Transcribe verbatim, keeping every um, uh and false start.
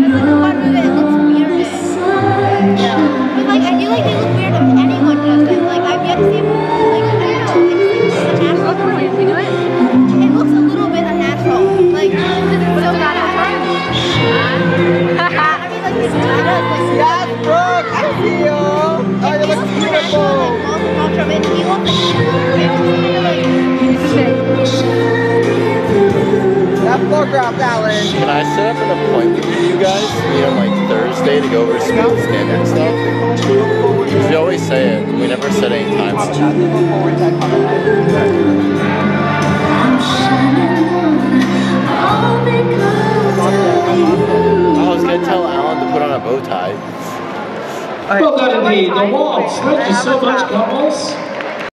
it's like a fun move and it looks weird. Yeah. But like, I feel like they look weird if anyone does it. Like, I've yet to see, like, I don't know, it's like just natural. Can we do it? It looks a little bit unnatural. Like, because it's so natural. I mean, like, it's it does, like, yes, Brooke, I see you. Oh, you look beautiful. It feels that floor graph, Alan. Can I set up an appointment with you guys, meet on like Thursday to go over school stand-up stuff? Because we always say it, and we never set any times. I was going to tell Alan to put on a bow tie. Well done indeed. The waltz. Thank you so much, couples.